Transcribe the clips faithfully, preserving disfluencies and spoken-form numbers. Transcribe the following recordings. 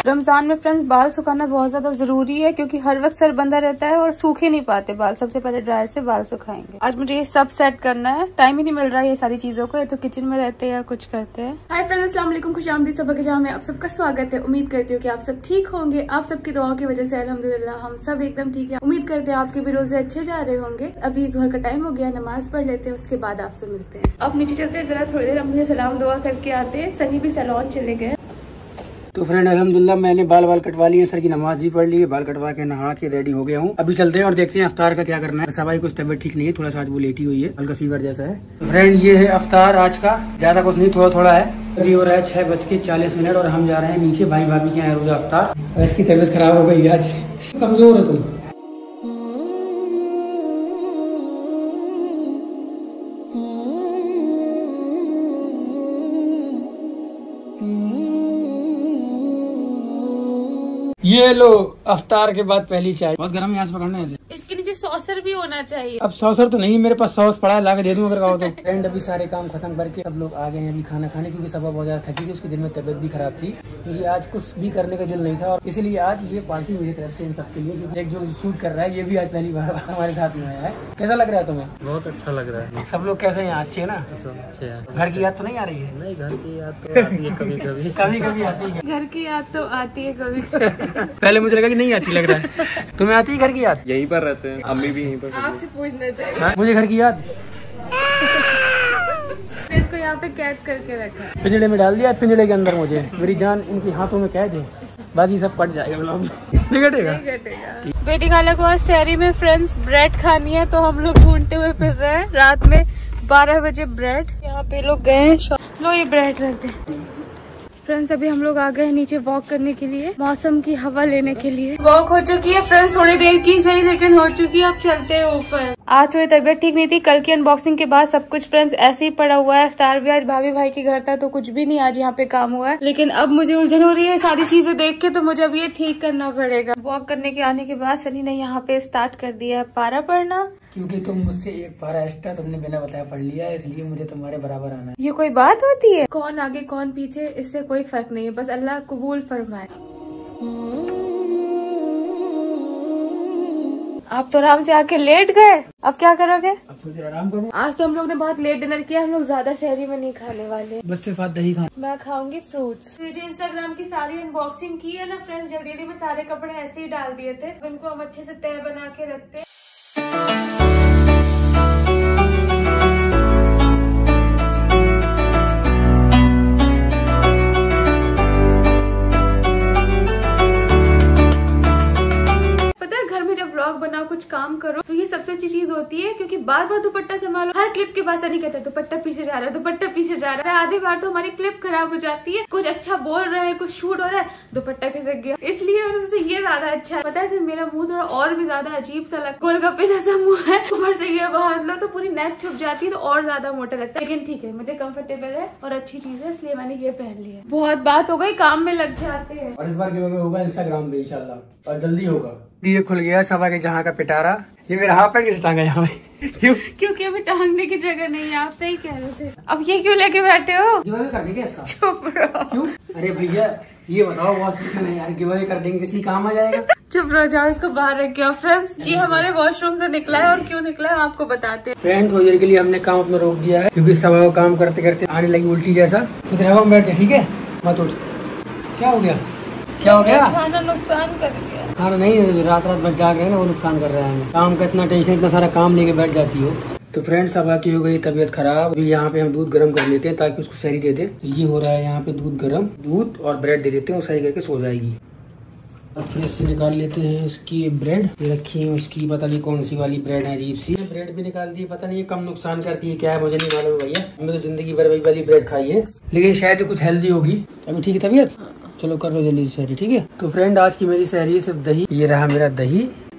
रमजान में फ्रेंड्स बाल सुखाना बहुत ज्यादा जरूरी है क्योंकि हर वक्त सर बंधा रहता है और सूखे नहीं पाते बाल। सबसे पहले ड्रायर से बाल सुखाएंगे। आज मुझे ये सब सेट करना है, टाइम ही नहीं मिल रहा है ये सारी चीजों को। ये तो किचन में रहते हैं या कुछ करते हैं। हाय फ्रेंड्स, अस्सलाम वालेकुम, खुशामदीद सबक जहाँ में आप सबका स्वागत है। उम्मीद करती हूँ कि आप सब ठीक होंगे। आप सबकी दुआओं की वजह से अल्हम्दुलिल्लाह हम सब एकदम ठीक है। उम्मीद करते हैं आपके भी रोजे अच्छे जा रहे होंगे। अभी जोहर का टाइम हो गया, नमाज पढ़ लेते हैं, उसके बाद आपसे मिलते हैं। अब नीचे चलते हैं, जरा थोड़ी देर अम्मी से सलाम दुआ करके आते हैं। सनी भी सैलून चले गए। तो फ्रेंड अल्हम्दुलिल्लाह मैंने बाल बाल कटवा लिए, सर की नमाज भी पढ़ ली है, बाल कटवा के नहा के रेडी हो गया हूँ। अभी चलते हैं और देखते हैं अफ्तार का क्या करना है। सबाई कुछ तबियत ठीक नहीं है, थोड़ा सा आज वो लेटी हुई है, हल्का फीवर जैसा है। तो फ्रेंड ये है अफ्तार आज का, ज्यादा कुछ नहीं, थोड़ा थोड़ा है। अभी हो रहा है छह बज के चालीस मिनट और हम जा रहे हैं नीचे भाई भाभी के यहाँ रोजा अफ्तार। और इसकी तबीयत खराब हो गई आज, कमजोर है तुम। ये लो अफ्तार के बाद पहली चाय। बहुत गर्म है, यहाँ से पकड़ना है ऐसे। इसके नीचे सॉसर भी होना चाहिए। अब सॉसर तो नहीं, मेरे पास सॉस पड़ा है, ला के दे दूं अगर कहो तो। फ्रेंड अभी सारे काम खत्म करके सब लोग आ गए हैं अभी खाना खाने, क्योंकि सब बहुत ज्यादा थकी थी। उसके दिन में तबियत भी खराब थी, क्योंकि आज कुछ भी करने का दिल नहीं था। और इसलिए आज ये पार्टी मेरी तरफ से इन सबके लिए, क्योंकि एक जो शूट कर रहा है ये भी आज पहली बार हमारे साथ में आया है। कैसा लग रहा है तुम्हें? बहुत अच्छा लग रहा है। सब लोग कैसे हैं? अच्छे है ना? अच्छे हैं। घर की याद तो नहीं आ रही है? नहीं, घर की याद तो आती है कभी कभी कभी कभी आती है। घर की याद तो आती है कभी कभी। पहले मुझे लगा कि नहीं आती, लग रहा है तुम्हें आती है घर की याद? यहीं पर रहते हैं, अम्मी भी यहीं पर। आपसे पूछना चाहिए। हाँ? मुझे घर की याद। इसको यहाँ पे कैद करके रखा है, पिंजड़े में डाल दिया, पिंजड़े के अंदर। मुझे मेरी जान इनके हाथों में कैद है, बाकी सब पट जाएगा, नहीं घटेगा। बेटी खाला को आज सहरी में फ्रेंड्स ब्रेड खानी है, तो हम लोग ढूंढते हुए फिर रहे हैं। रात में बारह बजे ब्रेड, यहाँ पे लोग गए हैं। लो ये ब्रेड रख दे। फ्रेंड्स अभी हम लोग आ गए हैं नीचे वॉक करने के लिए, मौसम की हवा लेने के लिए। वॉक हो चुकी है फ्रेंड्स, थोड़ी देर की सही लेकिन हो चुकी है। अब चलते हैं ऊपर। आज थोड़ी तबीयत ठीक नहीं थी, कल की अनबॉक्सिंग के बाद सब कुछ फ्रेंड्स ऐसे ही पड़ा हुआ है। इफ्तार भी आज भाभी भाई के घर था, तो कुछ भी नहीं आज यहाँ पे काम हुआ है। लेकिन अब मुझे उलझन हो रही है सारी चीजें देख के, तो मुझे अब ये ठीक करना पड़ेगा। वॉक करने के आने के बाद सनी ने यहाँ पे स्टार्ट कर दिया है पारा पढ़ना, क्योंकि तुम मुझसे एक पारा एक्स्ट्रा तुमने बिना बताया पढ़ लिया, इसलिए मुझे तुम्हारे बराबर आना है। ये कोई बात होती है? कौन आगे कौन पीछे, इससे कोई फर्क नहीं है, बस अल्लाह कबूल फरमाए। आप तो आराम से आके लेट गए, अब क्या करोगे? अब थोड़ी देर आराम करूँ। आज तो हम लोग ने बहुत लेट डिनर किया, हम लोग ज्यादा सहरी में नहीं खाने वाले, बस सिर्फ दही खा। मैं खाऊंगी फ्रूट्स। ये जो इंस्टाग्राम की सारी अनबॉक्सिंग की है ना फ्रेंड्स, जल्दी जल्दी में सारे कपड़े ऐसे ही डाल दिए थे। इनको हम अच्छे से तय बना के रखते। बनाओ कुछ काम करो तो ये सबसे अच्छी चीज होती है, क्योंकि बार बार दुपट्टा संभालो। हर क्लिप के बाद नहीं कहते दुपट्टा पीछे जा रहा है, दुपट्टा पीछे जा रहा है। आधी बार तो हमारी क्लिप खराब हो जाती है, कुछ अच्छा बोल रहे हैं, कुछ शूट हो रहा है, दुपट्टा खिसक गया। इसलिए ये ज्यादा अच्छा है। पता है मेरा मुंह थोड़ा और भी ज्यादा अजीब सा लगता, गोलगप्पे जैसा मुंह है, ऊपर से ये बांध लो तो पूरी नेक छुप जाती है, तो और ज्यादा मोटा लगता है। लेकिन ठीक है, मुझे कम्फर्टेबल है और अच्छी चीज है, इसलिए मैंने ये पहन लिया। बहुत बात हो गई, काम में लग जाते हैं। और इस बार गिव अवे होगा इंस्टाग्राम पे इंशाल्लाह, और जल्दी होगा। ये खुल गया सवा के जहाँ का पिटारा। ये मेरा हाथ पैर किसे टांगा यहाँ पे? क्यों? क्योंकि अभी टांगने की जगह नहीं है, आप सही कह रहे थे। अब ये क्यों लेके बैठे हो? गिव अवे कर देंगे इसका। चुप रहो। क्यों? अरे भैया ये बताओ, वॉश बेसिन है यार, गिव अवे कर देंगे, किसी काम आ जाएगा। चुप रहो, जाओ इसको बाहर रखिए। फ्रेंड्स ये हमारे वॉशरूम से निकला है, और क्यों निकला है आपको बताते हैं। फ्रेंड थोड़ी देर के लिए हमने काम अपना रोक दिया है, क्योंकि सब काम करते करते आने लगी उल्टी जैसा। तो हवा में बैठ जाए, ठीक है? मत उठ। क्या हो गया? क्या हो गया? खाना नुकसान कर गया। खाना नहीं, रात रात भर जाग रहे हैं ना, वो नुकसान कर रहा है हमें। काम का इतना टेंशन, इतना सारा काम लेके बैठ जाती हो। तो फ्रेंड्स अब की हो गई तबीयत खराब। अभी यहाँ पे हम दूध गर्म कर लेते हैं ताकि उसको सहरी दे दे। ये हो रहा है यहाँ पे दूध गर्म, दूध और ब्रेड दे देते हैं, वो सही करके सो जाएगी। फ्रिज से निकाल लेते हैं इसकी ब्रेड, ये रखी है उसकी, पता नहीं कौन सी वाली ब्रेड है, अजीब सी। ब्रेड भी निकाल दी, पता नहीं ये कम नुकसान करती है क्या है, मुझे नहीं मालूम भैया। हमने तो जिंदगी भर वही वाली ब्रेड खाई है, लेकिन शायद कुछ हेल्दी होगी। अभी ठीक है तबीयत? चलो कर लो जल्दी सहरी, ठीक है? तो फ्रेंड आज की मेरी सहरी है सिर्फ दही। ये रहा मेरा दही,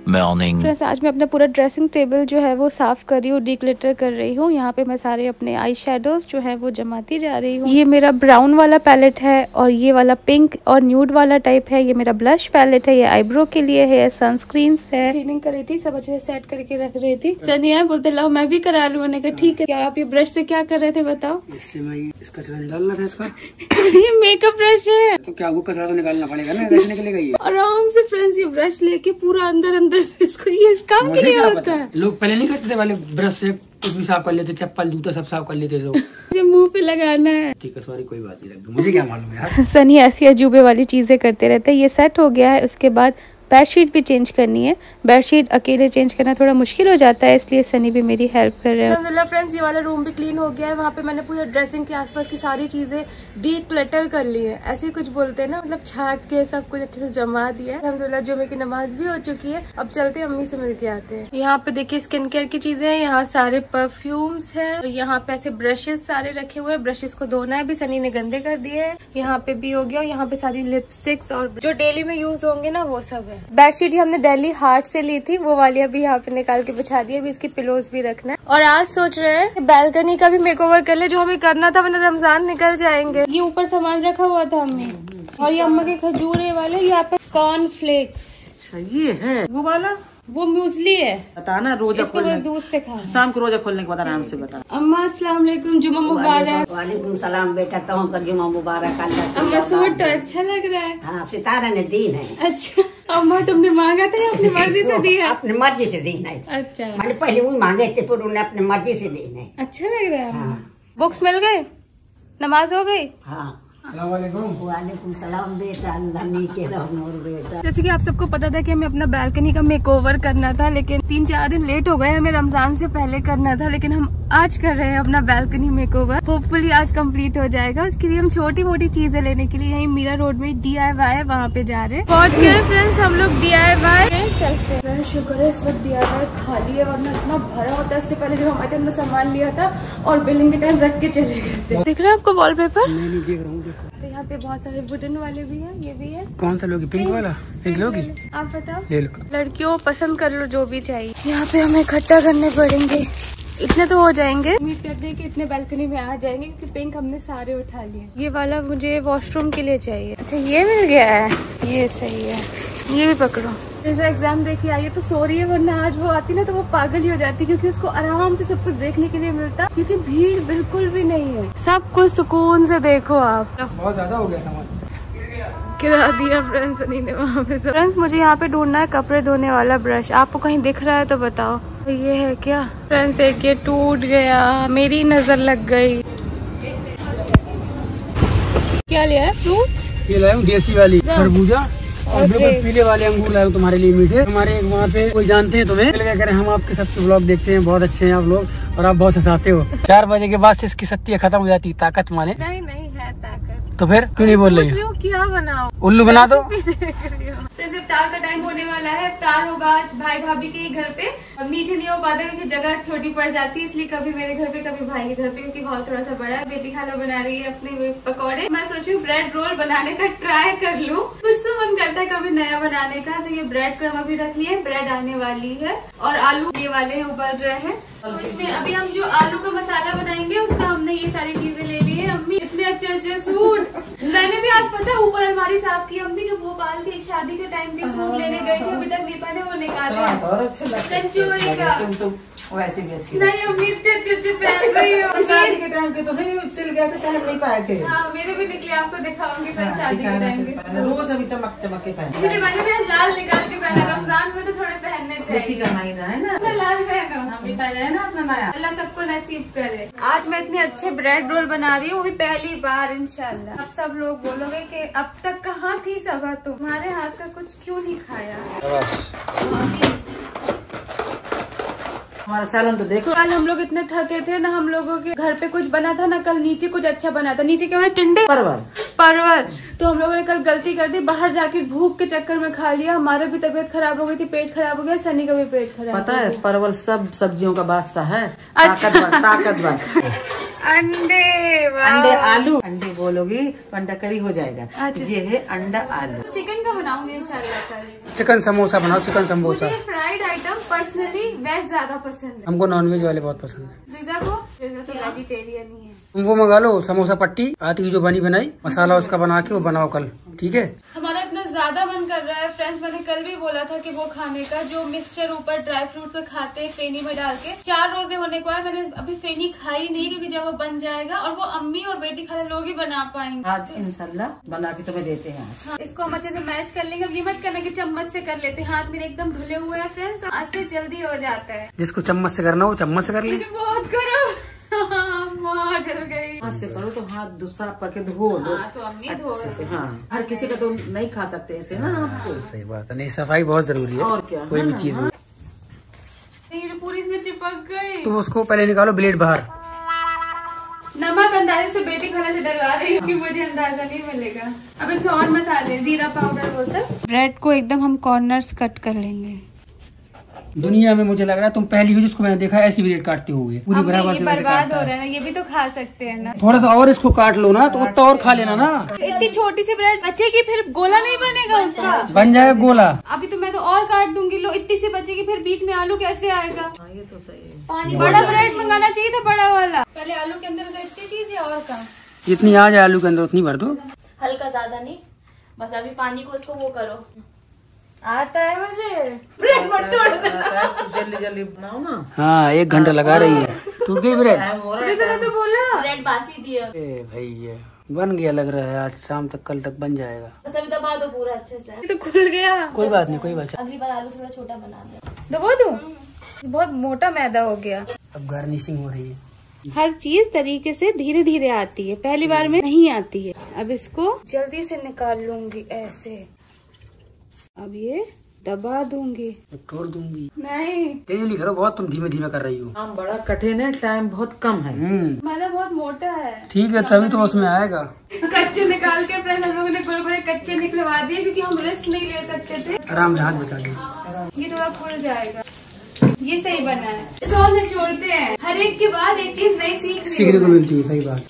morning. फ्रेंड्स आज मैं अपना पूरा ड्रेसिंग टेबल जो है वो साफ कर रही हूँ, डिक्लटर कर रही हूँ। यहाँ पे मैं सारे अपने आई शेडोज जो है वो जमाती जा रही हूँ। ये मेरा ब्राउन वाला पैलेट है और ये वाला पिंक और न्यूड वाला टाइप है। ये मेरा ब्लश पैलेट है, ये आईब्रो के लिए है, सनस्क्रीन है। क्लीनिंग कर रही थी, सब अच्छे से सेट करके रख रही थी। सनी है बोलते लाओ मैं भी करा लूँ। मैंने कहा ठीक है। क्या आप ये ब्रश से क्या कर रहे थे बताओ? इससे मैं इसका कचरा निकालना था इसका। ये मेकअप ब्रश है तो क्या वो कचरा तो निकालना पड़ेगा ना, कैसे निकलेगा ये? आराम से फ्रेंड्स ये ब्रश लेके पूरा अंदर अंदर से इसको ये इस काम के लिए होता है। लोग पहले नहीं करते थे वाले ब्रश से कुछ भी साफ कर लेते, चप्पल जूता सब साफ कर लेते लोग। मुझे मुंह पे लगाना है। ठीक है सॉरी कोई बात नहीं, रख दो, मुझे क्या मालूम यार। सनी ऐसी अजूबे वाली चीजें करते रहते हैं। ये सेट हो गया है, उसके बाद बेडशीट भी चेंज करनी है। बेडशीट अकेले चेंज करना थोड़ा मुश्किल हो जाता है, इसलिए सनी भी मेरी हेल्प कर रहे हैं। अल्हम्दुलिल्लाह फ्रेंड्स ये वाला रूम भी क्लीन हो गया है। वहाँ पे मैंने पूरे ड्रेसिंग के आसपास की सारी चीजें डीक्लटर कर ली है, ऐसे ही कुछ बोलते हैं ना, मतलब छाट के सब कुछ अच्छे से जमा दिया है। अल्हम्दुलिल्लाह जुमे की नमाज भी हो चुकी है। अब चलते हैं अम्मी से मिल के आते हैं। यहाँ पे देखिए स्किन केयर की चीजें हैं, यहाँ सारे परफ्यूम्स है, यहाँ पे ऐसे ब्रशेस सारे रखे हुए हैं। ब्रशेस को धोना है, भी सनी ने गंदे कर दिए है। यहाँ पे भी हो गया, यहाँ पे सारी लिपस्टिक्स और जो डेली में यूज होंगे ना वो सब है। बेडशीट हमने दिल्ली हाट से ली थी, वो वाली अभी यहाँ पे निकाल के बिछा दी है। अभी इसकी पिलोज भी रखना है। और आज सोच रहे हैं बैल्कनी का भी मेकओवर कर ले, जो हमें करना था, वरना रमजान निकल जाएंगे। ये ऊपर सामान रखा हुआ था हमने, और ये अम्मा के खजूर वाले, यहाँ पे कॉर्न फ्लेक्स। अच्छा ये है वो वाला, वो म्यूसली है। बताना रोजा खोलने दूध से खाना, शाम को रोजा खोलने के बाद आराम से बता। अम्मा अस्सलाम वालेकुम, जुम्मा मुबारक। वालेकुम सलाम बेटा, तो जुम्मा मुबारक। अम्मा सूट तो अच्छा लग रहा है। हाँ सितारा ने दीन है। अच्छा अम्मा तुमने मांगा था या अपनी मर्जी से दिया? अपनी मर्जी से दीन है। अच्छा मैंने पहले वो मांगे थे, फिर उन्हें अपनी मर्जी से दीन है। अच्छा लग रहा है। हाँ। बुक्स मिल गए, नमाज हो गई? हाँ वालेकुम सलाम बेटा, अल्लाह नीके रहो बेटा। जैसे कि आप सबको पता था कि हमें अपना बालकनी का मेकओवर करना था, लेकिन तीन चार दिन लेट हो गए। हमें रमजान से पहले करना था, लेकिन हम आज कर रहे हैं अपना बालकनी मेकओवर। होपफुली आज कंप्लीट हो जाएगा। उसके लिए हम छोटी मोटी चीजें लेने के लिए यहीं मीरा रोड में डी आई वाई है, वहाँ पे जा रहे हैं। पहुँच गए फ्रेंड्स हम लोग डी आई वाई, चलते हैं। शुक्र है इस वक्त डी आई वाई खाली है, वरना इतना भरा होता है। इससे पहले जब हम आए थे हमने सामान लिया था और बिलिंग के टाइम रख के चले गए थे। दिख रहा है आपको वॉलपेपर? नहीं देख रहा हूँ। तो यहाँ पे बहुत सारे वुडन वाले भी हैं, ये भी है। कौन सा लोगी? पिंक वाला एक लोगी? आप बताओ। ले लो। लड़कियों पसंद कर लो जो भी चाहिए। यहाँ पे हमें इकट्ठा करने पड़ेंगे, इतने तो हो जाएंगे। उम्मीद करते हैं कि इतने बालकनी में आ जाएंगे, क्योंकि पिंक हमने सारे उठा लिए। ये वाला मुझे वॉशरूम के लिए चाहिए। अच्छा ये मिल गया है, ये सही है, ये भी पकड़ो। जैसे एग्जाम देखिए आई है तो सो रही है, वरना आज वो आती ना तो वो पागल ही हो जाती, क्योंकि उसको आराम से सब कुछ देखने के लिए मिलता, क्योंकि भीड़ बिल्कुल भी नहीं है। सब कुछ सुकून से देखो आप। बहुत ज्यादा हो गया सामान, गिरा दिया फ्रेंड्स सनी ने वहाँ पे। फ्रेंड्स मुझे यहाँ पे ढूंढना है कपड़े धोने वाला ब्रश, आपको कहीं दिख रहा है तो बताओ। ये है क्या फ्रेंड्स? एक ये टूट गया, मेरी नजर लग गई। क्या लिया है? फ्रूट ये लाया हूँ देसी वाली खरबूजा, और बिल्कुल पीले वाले अंगूर लाए तुम्हारे लिए मीठे। हमारे वहाँ पे कोई जानते हैं तुम्हें, क्या करें, हम आपके सबके ब्लॉग देखते हैं, बहुत अच्छे हैं आप लोग और आप बहुत हंसाते हो। चार बजे के बाद से इसकी सत्ती खत्म हो जाती, ताकत माने। नहीं नहीं है ताकत। तो फिर क्यों नहीं बोल रही? सोच रही हूँ क्या बनाओ, उल्लू बना दो। इफ्तार का टाइम होने वाला है। इफ्तार होगा आज भाई भाभी के ही घर पे। नीचे नहीं हो पाता क्योंकि जगह छोटी पड़ जाती है, इसलिए कभी मेरे घर पे कभी भाई के घर पे, क्योंकि हॉल थोड़ा सा बड़ा है। बेटी खाना बना रही है अपने पकौड़े। मैं सोच रही हूँ ब्रेड रोल बनाने का ट्राई कर लूँ, कुछ तो मन करता है कभी नया बनाने का। तो ये ब्रेड क्रम अभी रख लिए, ब्रेड आने वाली है, और आलू ये वाले उबल रहे हैं। तो इसमें अभी हम जो आलू का मसाला बनाएंगे उसका हमने ये सारी चीजें ले ली है। अम्मी इतने अच्छे अच्छे सूट, मैंने भी आज पता ऊपर अलमारी साफ की। अम्मी जो भोपाल की शादी के टाइम के सूट लेने गई थी, अभी तक नहीं पहने, वो निकाले। और अच्छे लगते हैं तुम तो वैसे भी अच्छी नहीं। अम्मी इतने अच्छे अच्छे पहन रही हो। शादी के टाइम के तो नहीं सिल गया था, पहन नहीं पाए थे। हाँ मेरे भी निकले, आपको दिखाऊंगी फिर शादी के टाइम के। रोज अभी चमक चमक के पहने। मैंने भी आज लाल निकाल के पहना, रमजान में तो थोड़े पहनने चाहिए। खुशी का महीना है ना, लाल पहनो। हम भी पहने है ना अपना नया। अल्लाह सबको नसीब करे। आज मैं इतने अच्छे ब्रेड रोल बना रही हूँ, वो भी पहली बार इंशाल्लाह। अब सब लोग बोलोगे कि अब तक कहाँ थी सबा, तुम्हारे हाथ का कुछ क्यों नहीं खाया। हमारा सैलून तो देखो। कल हम लोग इतने थके थे ना, हम लोगों के घर पे कुछ बना था ना कल, नीचे कुछ अच्छा बना था। नीचे क्या बना? टिंडे, परवल परवल। तो हम लोगों ने कल गलती कर दी, बाहर जाके भूख के चक्कर में खा लिया। हमारा भी तबीयत खराब हो गई थी, पेट खराब हो गया, सनी का भी पेट खराब। पता है परवल सब सब्जियों का बादशाह है, अच्छा। ताकतवर ताकतवर। अंडे, वाह। अंडे आलू, अंडे बोलोगी तो अंडा करी हो जाएगा। अच्छा। ये है अंडा आलू। चिकन का बनाऊंगी इंशाल्लाह कल। चिकन समोसा बनाओ, चिकन समोसा। मुझे फ्राइड आइटम पर्सनली वेज ज्यादा पसंद है। हमको नॉनवेज वाले बहुत पसंद है। रिजा को, रिजा तो वेजिटेरियन ही है। तुम वो मंगा लो समोसा पट्टी आती जो बनी बनाई, मसाला उसका बना के वो बनाओ कल, ठीक है। हमारा इतना ज्यादा मन कर रहा है फ्रेंड्स, मैंने कल भी बोला था कि वो खाने का जो मिक्सचर ऊपर ड्राई फ्रूट से खाते हैं फेनी में डाल के। चार रोजे होने को है, मैंने अभी फेनी खाई नहीं क्योंकि जब वो बन जाएगा और वो अम्मी और बेटी खाने लोग ही बना पाएंगे। आज इंशाल्लाह बना के तुम्हें देते हैं आज। हाँ, इसको हम अच्छे से मैश कर लेंगे। अब ये मत करना कि चम्मच से कर लेते हैं, हाथ मेरे एकदम धुले हुए हैं फ्रेंड्स, आज से जल्दी हो जाता है। जिसको चम्मच से करना हो चम्मच से कर ले। लेकिन बहुत करो माँ जल गई। हाथ से करो तो हाथ साफ करके धो लो। हाँ, तो अम्मी धो अच्छे से। हाँ, हर किसी का तो नहीं खा सकते ऐसे ना आपको। सही बात है, नहीं सफाई बहुत जरूरी है और क्या, कोई भी हाँ, चीज में। ये पूरी इसमें चिपक गई। तो उसको पहले निकालो ब्लेड बाहर। नमक अंदाजे से बेटी खाने से डरवा रही हूँ कि मुझे अंदाजा नहीं मिलेगा। अब इसमें और मसाले, जीरा पाउडर वो सब। ब्रेड को एकदम हम कॉर्नर्स कट कर लेंगे। दुनिया में मुझे लग रहा है तुम पहली हो जिसको मैंने देखा ऐसी ब्रेड काटते हुए, पूरी बराबर से वैसे बर्बाद काटता हो है। रहा है ना, ये भी तो खा सकते हैं ना। थोड़ा सा और इसको काट लो ना, तो उतना और खा लेना ना। इतनी छोटी सी ब्रेड बचेगी, फिर गोला नहीं बनेगा उसका। बन जाएगा गोला। अभी तो मैं तो और काट दूंगी। लो इतनी सी बचेगी, फिर बीच में आलू कैसे आएगा? ये तो सही है। पानी बड़ा ब्रेड मंगाना चाहिए था, बड़ा वाला। पहले आलू के अंदर इतनी चीज और का जितनी आ जाए आलू के अंदर उतनी भर दो। हल्का, ज्यादा नहीं, बस अभी पानी को उसको वो करो। आता है मुझे। ब्रेड मत तोड़ देना। जल्दी जल्दी बनाओ ना। हाँ, एक घंटा लगा रही है, टूट गई ब्रेड। तो बोला ब्रेड बासी दिया। ए भाई ये बन गया लग रहा है, आज शाम तक कल तक बन जाएगा। बस अभी दबा दो पूरा अच्छे से। ये तो खुल गया। कोई बात नहीं, कोई बात अगली बार आलू थोड़ा छोटा बना दे। दबा दूं? बहुत मोटा मैदा हो गया। अब गार्निशिंग हो रही है। हर चीज तरीके से धीरे धीरे आती है, पहली बार में नहीं आती है। अब इसको जल्दी से निकाल लूंगी ऐसे। अब ये दबा दूंगी, तोड़ दूंगी। नहीं तेजी करो, बहुत तुम धीमे धीमे कर रही हो। काम बड़ा कठिन है, टाइम बहुत कम है। हम्म मैदा बहुत मोटा है। ठीक है, तभी तो उसमें आएगा। कच्चे निकाल के फ्रेंड हम लोगों ने कुरकुरे कच्चे निकलवा दिए क्योंकि हम रिस्क नहीं ले सकते थे। आराम से हाथ बचा लो। ये थोड़ा खुल जाएगा। ये सही बना है। इसे और निचोड़ते हैं, हर एक के बाद एक चीज नई सीख सीखने को मिलती है। सही बात।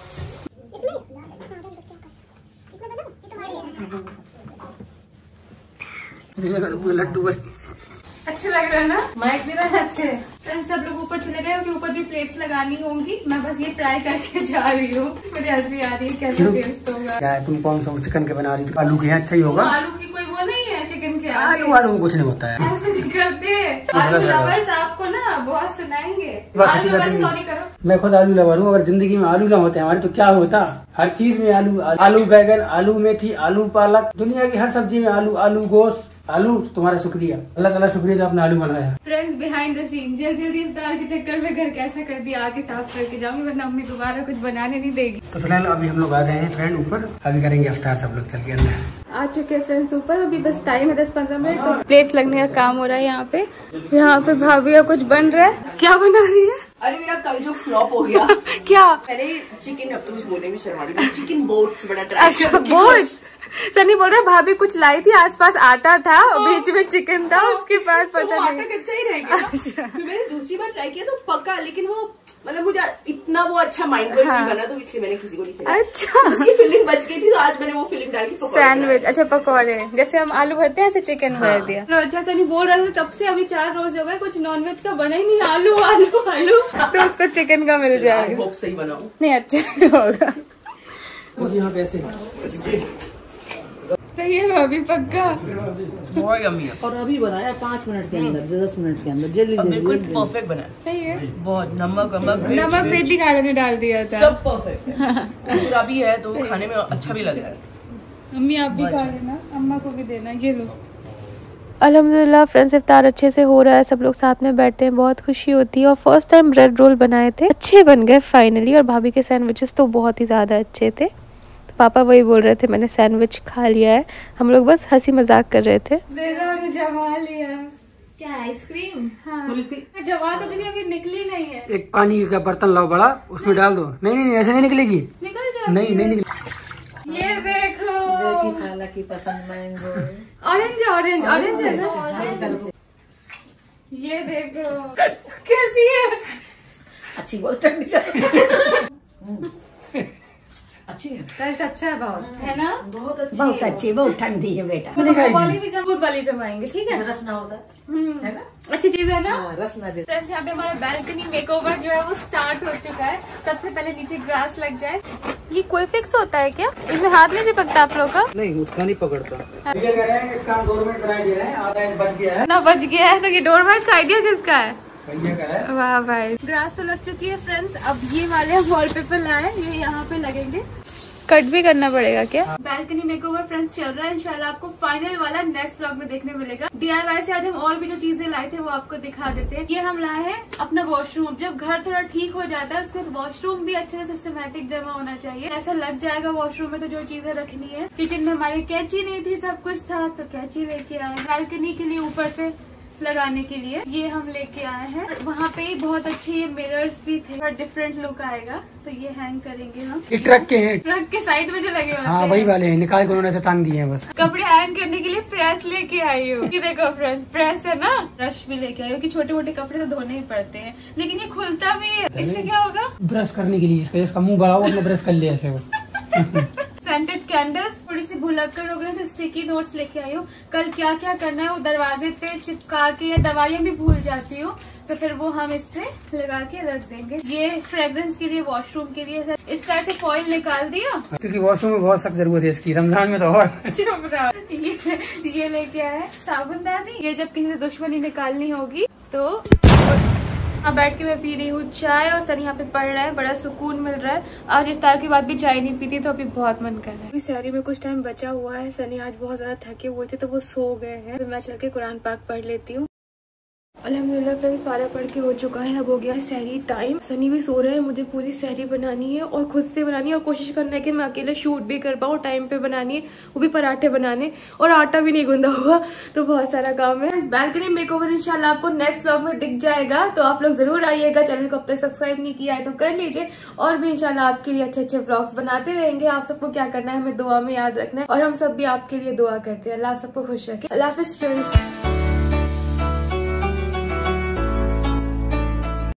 लड्डू अच्छा लग रहा है ना? माइक भी रहा है अच्छे। फ्रेंड्स सब लोग ऊपर चले गए क्योंकि ऊपर भी प्लेट्स लगानी होंगी। मैं बस ये ट्राई करके जा रही हूँ। मुझे हंसी आ रही है, कैसा टेस्ट होगा। क्या है, तुम कौन सा चिकन के बना रही थी? आलू के हैं, अच्छा ही होगा। आलू की कोई वो नहीं है चिकन के। आलू आलू में कुछ नहीं होता है। ऐसे नहीं करते। आलू लवर्स आपको ना बहुत सुनाएंगे। बस आलू हकीकत लवर्स नहीं। सॉरी करो। मैं खुद आलू लवर हूँ। अगर जिंदगी में आलू ना होते हमारे तो क्या होता। हर चीज में आलू, आलू बैगन, आलू मेथी, आलू पालक, दुनिया की हर सब्जी में आलू। आलू गोश्त, आलू। तुम्हारा शुक्रिया, अल्लाह ताला शुक्रिया जो आपने आलू बनाया। फ्रेंड्स बिहाइंड द सीन, जल्दी जल्दी इफ्तार के चक्कर में घर कैसा कर दिया, आके साफ करके जाऊंगी वरना अम्मी दोबारा कुछ बनाने नहीं देगी। तो फिलहाल अभी हम लोग आ गए हैं फ्रेंड ऊपर, अभी करेंगे इफ्तार सब लोग चल के अंदर। आ चुके हैं फ्रेंड्स ऊपर। अभी बस टाइम है दस पंद्रह मिनट, तो प्लेट्स लगने का काम हो रहा है यहाँ पे। यहाँ पे भाभी कुछ बन रहा है। क्या बना रही है? अरे मेरा कल जो फ्लॉप हो गया क्या? मैंने चिकन, अब तो कुछ बोलने में शर्मा रही हूँ, चिकन बोट्स बड़ा ट्राई अच्छा बोट्स। सनी बोल रहा भाभी कुछ लाई थी, आसपास आटा था, बीच में चिकन था, उसके बाद तो पता वो नहीं। आटा कच्चा ही रह गया। अच्छा। फिर मैंने दूसरी बार ट्राई किया तो पका, लेकिन वो मतलब मुझे इतना वो अच्छा माइंड ब्लोइंग हाँ। नहीं बना, तो इसलिए मैंने किसी को नहीं खिलाया। अच्छा उसकी फीलिंग बच गई थी तो आज मैंने वो फीलिंग डाल के पकौड़े सैंडविच। अच्छा पकौड़े जैसे हम आलू भरते हैं ऐसे चिकन भर दिया। लो अच्छा सनी बोल रहा था तब से अभी चार रोज हो गए कुछ नॉनवेज का बना ही नहीं। आलू आलू आलू तो उसको चिकन का मिल बनाया। जाएगा। होप सही बनाऊं। नहीं अच्छा होगा। यहाँ पे ऐसे सही है भाभी पक्का। बहुत यम्मी है। और अभी बनाया पाँच मिनट के अंदर, दस मिनट के अंदर, जल्दी जल्दी बिल्कुल जल्दी। परफेक्ट बना है, सही है। बहुत नमक वमक नमक बेटी खाने ने डाल दिया था। सब परफेक्ट है। पूरा भी है तो खाने में अच्छा भी लग रहा है। अम्मी आप भी खा लेना, अम्मा को भी देना। ये लो। अल्हम्दुलिल्लाह फ्रेंड्स इफ्तार अच्छे से हो रहा है, सब लोग साथ में बैठते हैं, बहुत खुशी होती है। और फर्स्ट टाइम ब्रेड रोल बनाए थे, अच्छे बन गए फाइनली। और भाभी के सैंडविचेस तो बहुत ही ज़्यादा अच्छे थे। तो पापा वही बोल रहे थे मैंने सैंडविच खा लिया है, हम लोग बस हंसी मजाक कर रहे थे। जमा लिया क्या आइसक्रीम? हाँ जमा तो दुनिया अभी निकली नहीं है। एक पानी का बर्तन लाओ बड़ा, उसमें डाल दो। नहीं नहीं ऐसे नहीं निकलेगी। निकल जाए। नहीं नहीं निकले। ये देखो देखी खाला की पसंद मैंगो। ऑरेंज ऑरेंज ऑरेंज है ना। ये देखो कैसी है। अच्छी बहुत ठंडी अच्छी है, टेस्ट अच्छा है बहुत, है ना? बहुत अच्छी बहुत अच्छी, बहुत ठंडी है बेटा। वो वाली भी दूध वाली जमाएंगे, ठीक है? रस ना होता है ना, अच्छी चीज है ना? हाँ, रस ना दे। फ्रेंड्स यहाँ पे हमारा बैल्कनी मेकओवर जो है वो स्टार्ट हो चुका है। सबसे पहले नीचे ग्रास लग जाए। ये कोई फिक्स होता है क्या? इसमें हाथ नहीं चिपकता आप लोग का? नहीं, उसका नहीं पकड़ता। ये कह रहे हैं इसका डोरमेट बनाई दे रहे हैं, आधा बच गया है ना, बच गया है। तो ये डोरमेट का आइडिया किसका है? भैया का है। वाह भाई, ग्रास तो लग चुकी है फ्रेंड्स। अब ये वाले हम वॉलपेपर लाए, ये यहाँ पे लगेंगे। कट भी करना पड़ेगा क्या? बैल्कनी मेकओवर फ्रेंड्स चल रहा है। इंशाल्लाह आपको फाइनल वाला नेक्स्ट ब्लॉग में देखने मिलेगा। डीआईवाई से आज हम और भी जो चीजें लाए थे वो आपको दिखा देते हैं। ये हम लाए हैं अपना वॉशरूम। जब घर थोड़ा ठीक हो जाता है उसके बाद वॉशरूम भी अच्छे से सिस्टमेटिक जमा होना चाहिए। ऐसा लग जाएगा वॉशरूम में तो जो चीजें रखनी है। किचन में हमारी कैंची नहीं थी, सब कुछ था तो कैंची लेके आए। बैल्कनी के लिए ऊपर से लगाने के लिए ये हम लेके आए हैं। वहाँ पे बहुत अच्छे ये मिरर्स भी थे, थोड़ा डिफरेंट लुक आएगा तो ये हैंग करेंगे हम। ये ट्रक के हैं, ट्रक के साइड में जो लगे होते हाँ हैं। वही वाले हैं, निकाल के उन्होंने से टांग दिए हैं बस। कपड़े हैंग करने के लिए प्रेस लेके आई हूँ। ये देखो फ्रेंड्स, प्रेस है ना। ब्रश भी लेके आई हूँ कि छोटे मोटे कपड़े तो धोने ही पड़ते हैं, लेकिन ये खुलता भी है। इससे क्या होगा? ब्रश करने के लिए इसका इसका मुंह बढ़ाओ, अपना ब्रश कर ले ऐसे। सेंटेड कैंडल्स थोड़ी सी भुलक्कड़ हो गई तो स्टिकी नोट्स लेके आई हूँ। कल क्या क्या करना है वो दरवाजे पे चिपका के, या दवाइयाँ भी भूल जाती हूँ तो फिर वो हम इस पे लगा के रख देंगे। ये फ्रेग्रेंस के लिए, वॉशरूम के लिए इसका ऐसे फॉइल निकाल दिया क्योंकि वॉशरूम में बहुत सख्त जरूरत है इसकी, रमजान में तो और। चुप रहा। ये, ये लेके आया है साबुनदानी। ये जब किसी से दुश्मनी निकालनी होगी तो। अब बैठ के मैं पी रही हूँ चाय और सर यहाँ पे पढ़ रहा है। बड़ा सुकून मिल रहा है। आज इफ्तार के बाद भी चाय नहीं पीती तो अभी बहुत मन कर रहा है। अभी शहरी में कुछ टाइम बचा हुआ है। सनी आज बहुत ज्यादा थके हुए थे तो वो सो गए हैं। मैं चल के कुरान पाक पढ़ लेती हूँ। अल्हम्दुलिल्लाह फ्रेंड्स, पारा पढ़ के हो चुका है। अब हो गया सहरी टाइम। सनी भी सो रहे हैं। मुझे पूरी सहरी बनानी है और खुद से बनानी है और कोशिश करना है कि मैं अकेले शूट भी कर पाऊँ। टाइम पे बनानी है, वो भी पराठे बनाने, और आटा भी नहीं गूंदा हुआ तो बहुत सारा काम है। बैल्कनी मेकओवर इंशाल्लाह आपको नेक्स्ट ब्लॉग में दिख जाएगा तो आप लोग जरूर आइएगा। चैनल को अब तक सब्सक्राइब नहीं किया है तो कर लीजिए। और भी इंशाल्लाह आपके लिए अच्छे अच्छे ब्लॉग्स बनाते रहेंगे। आप सबको क्या करना है, हमें दुआ में याद रखना है और हम सब भी आपके लिए दुआ करते हैं। अल्लाह आप सबको खुश रखे। अल्लाह हाफिज़ फ्रेंड्स।